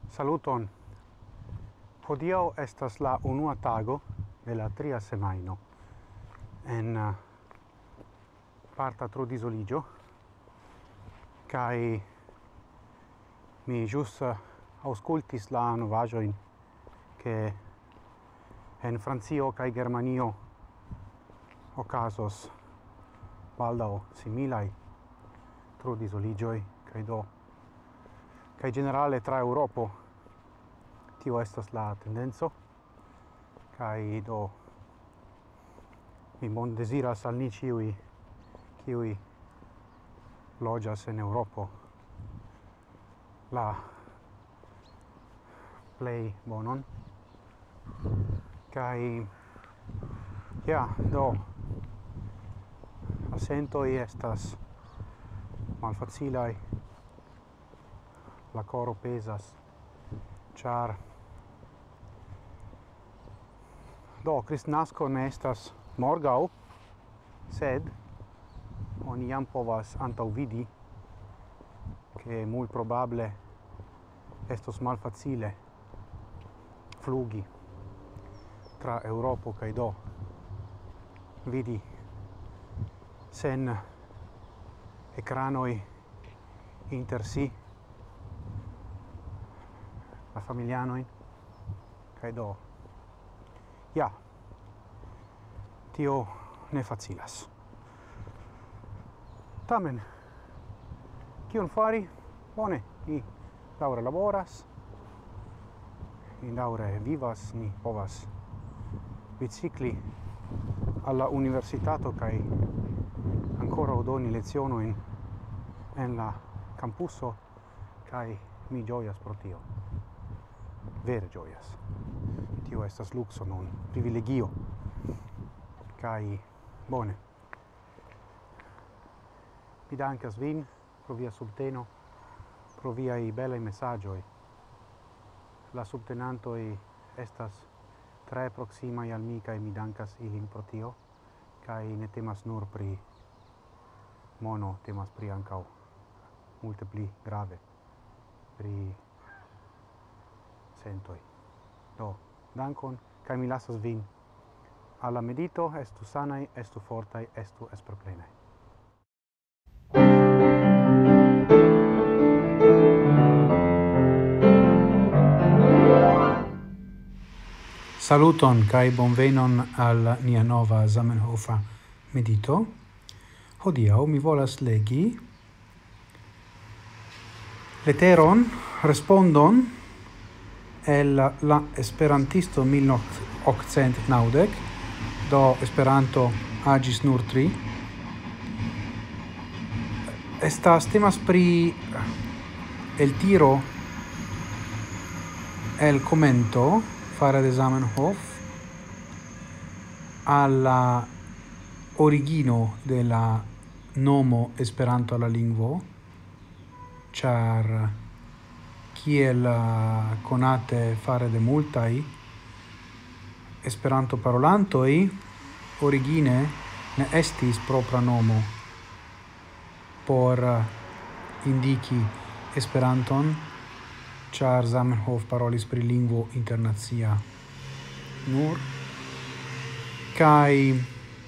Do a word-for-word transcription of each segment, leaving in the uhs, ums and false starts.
Saluton. Hodiaŭ estas la unua tago de la tria semajno en uh, parta trudizoliĝo kaj mi ĵus uh, aŭskultis la novaĵojn ke en Francio kaj Germanio okazos baldaŭ similaj trudizoliĝoj kaj do kaj generale tra Eŭropo tio estas la tendenco kaj do mi bon deziras al ni ĉiuj kiuj loĝas en Eŭropo la plej bonon kaj ja do la sentoj estas malfacilaj, la koro pezas, ĉar do Kristnasko ne estas morgaŭ, sed oni jam povas antaŭvidi, ke multprobable estos malfacile flugi tra Eŭropo kaj do vidi sen ekranoj inter si la familianojn kaj do ja tio ne facilas. Tamen kion fari? Bone, ni daŭre laboras, ni daŭre vivas, ni povas bicikli al la universitato kaj ankoraŭ doni lecionojn en la campuso kaj mi ĝojas pro tio. Vere ĝojas. Tio estas lukso nun, privilegio. Kaj bone. Mi dankas vin pro via subteno, pro viaj belaj mesaĝoj. La subtenantoj estas tre proksimaj al mi kaj mi dankas ilin pro tio. Kaj ne temas nur pri mono, temas pri ankaŭ multe pli grave pri sentoj. Do, dankon, kaj mi lasas vin al la medito, estu sanaj, estu fortaj, estu esplorplenaj. Saluton kaj bonvenon al nia nova Zamenhofa medito. Hodiaŭ mi volas legi leteron, respondon el la esperantisto mil okcent naŭdek, do Esperanto agis nur tri. Estas temas pri el tiro el commento fare de Zamenhof alla origino de la nomo Esperanto alla lingvo, char kiel conate fare de multaj Esperanto parolantoj origine ne estis propra nomo por indiki Esperanton, char Zamenhof parolis pri lingvo internacia nur, kai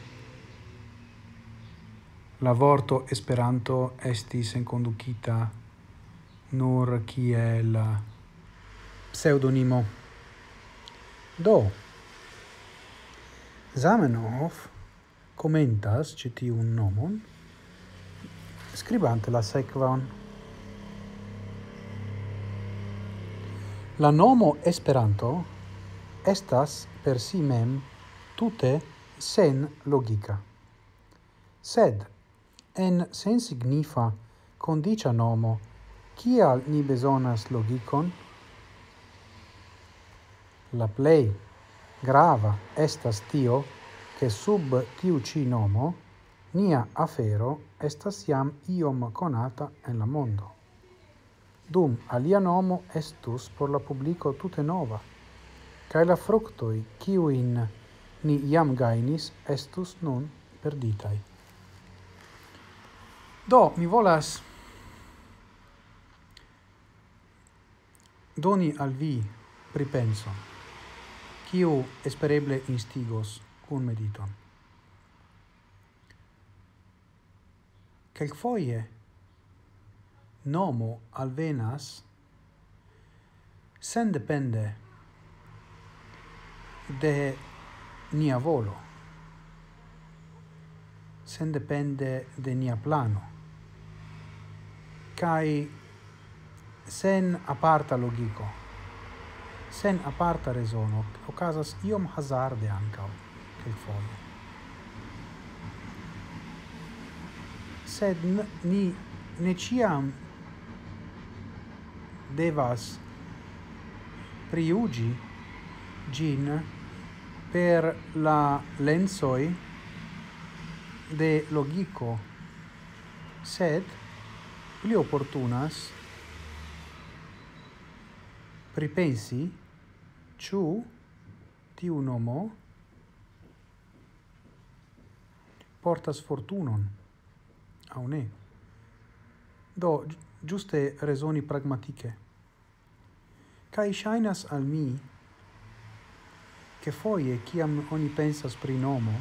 la vorto Esperanto estis enkondukita nur kiel pseudonimo. Do, Zamenhof commentas ĉi tiun nomon skribante la sekvan: la nomo Esperanto estas per si mem tute sen logika. Sed en sensignifa kondiĉa nomo kial ni bezonas logikon? La plej grava estas tio, ke sub tiu ĉi nomo nia afero estas jam iom konata en la mondo. Dum alia nomo estus por la publiko tute nova, kaj la fruktoj, kiujn ni jam gajnis, estus nun perditaj. Do, mi volas doni al vi pripenso, quiu espereble instigos cum mediton. Quelquefoie nomo alvenas sen depende de nia volo, sen depende de nia plano, kai sen aparta logico, sen aparta resono, ocasas iom hazarde ancao, quelquefoie. Sed ni ne ciam devas priugi gin per la lensoi de logico, sed pli opportunas pripensi ciu tiu nomo portas fortunon au ne. Do, giuste resoni pragmatike. Kai shainas al mi che foie ciam oni pensas pri nomo,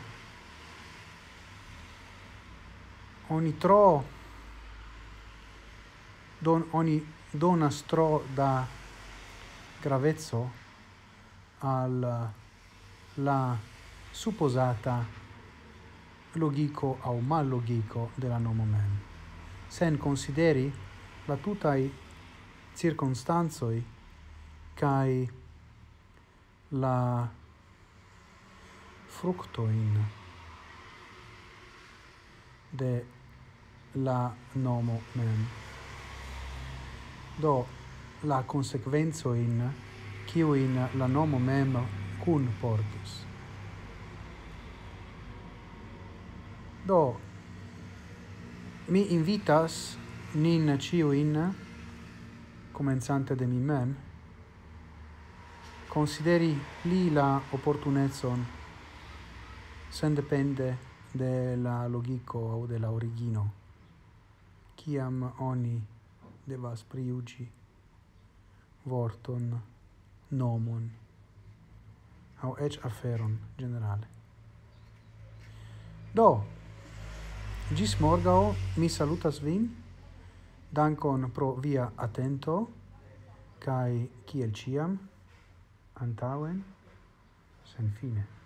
oni tro don oni donas tro da gravezzo al la supposata logico au mal logico de la nomo mem. Sen consideri la tutai circunstanzoi kai la fructoin de la nomo mem. Do, la consequenzoin quiuin la nomo mem cun portis. Do, mi invitas nin ciuin, comenzante de mi mem, consideri pli la opportunezon sen depende de la logico au de la origino, ciam oni devas priugi vorton, nomon, au ec aferon generale. Do, gis morgao mi salutas vin, dankon pro via attento, kai kiel ciam, antauen, sen fine.